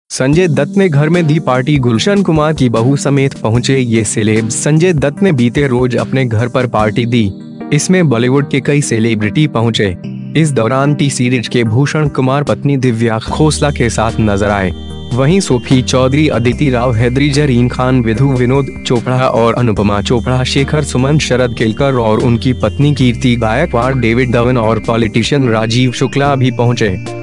संजय दत्त ने घर में दी पार्टी, गुलशन कुमार की बहू समेत पहुंचे ये सेलेब्स। संजय दत्त ने बीते रोज अपने घर पर पार्टी दी। इसमें बॉलीवुड के कई सेलिब्रिटी पहुंचे। इस दौरान टी सीरीज के भूषण कुमार पत्नी दिव्या खोसला के साथ नजर आए। वहीं सोफी चौधरी, अदिति राव, हैदरी, जरीन खान, विधु, विनोद चोपड़ा और अनुपमा चोपड़ा, शेखर सुमन, शरद केलकर और उनकी पत्नी कीर्ति गायकवाड़, डेविड धवन और पॉलिटिशियन राजीव शुक्ला भी पहुंचे।